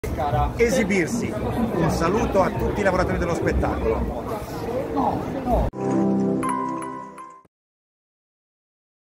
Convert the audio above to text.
esibirsi. Un saluto a tutti i lavoratori dello spettacolo.